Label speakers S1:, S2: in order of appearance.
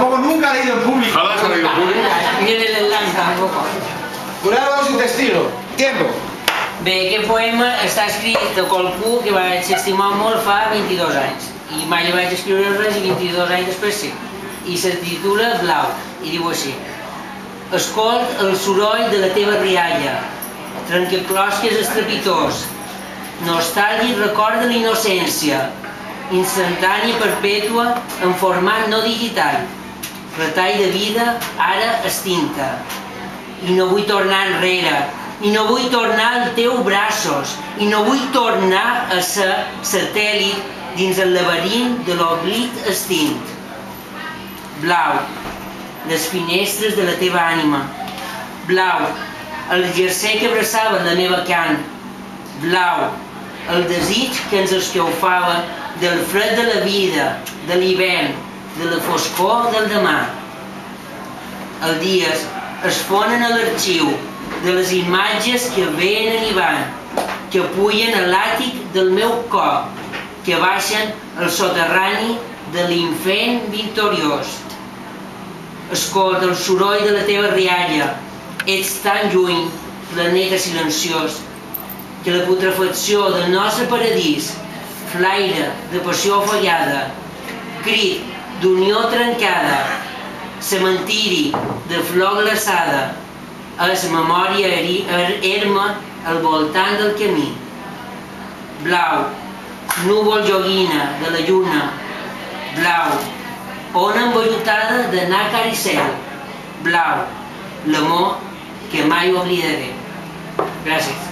S1: tampoco nunca ha leído en público.
S2: Jamás ha leído en público.
S3: Viene l'enllaç tampoc.
S1: Jurados y testigos. Tiempo.
S3: Bé, aquest poema està escrit a qualcú que vaig estimar molt fa 22 anys. I mai li vaig escriure res i 22 anys després sí. I se titula Blau. I diu així. Escolt el soroll de la teva rialla, trencaclosques estrepitós, nostàlgic record de la innocència, instantània perpètua en format no digital, retall de vida ara extinta. I no vull tornar enrere, i no vull tornar als teus braços, i no vull tornar a ser satèl·lit dins el laberint de l'oblit extint. Blau, les finestres de la teva ànima. Blau, el jersei que abraçava la meva cant. Blau, el desig que ens escaufava del fred de la vida, de l'hivern, de la foscor del demà. Els dies es fonen a l'arxiu de les imatges que venen i van, que pugen a l'àtic del meu cor, que baixen al soterrani de l'infern victoriós. Escolta el soroll de la teva rialla, ets tan lluny, planeta silenciós, que la putrefacció del nostre paradís, flaire de passió afogada, crit d'unió trencada, cementiri de flor glaçada, és memòria erma al voltant del camí. Blau, núvol joguina de la lluna. Blau, ona envellutada de nàcar i cel. Blau, l'amor que mai oblidaré. Gràcies.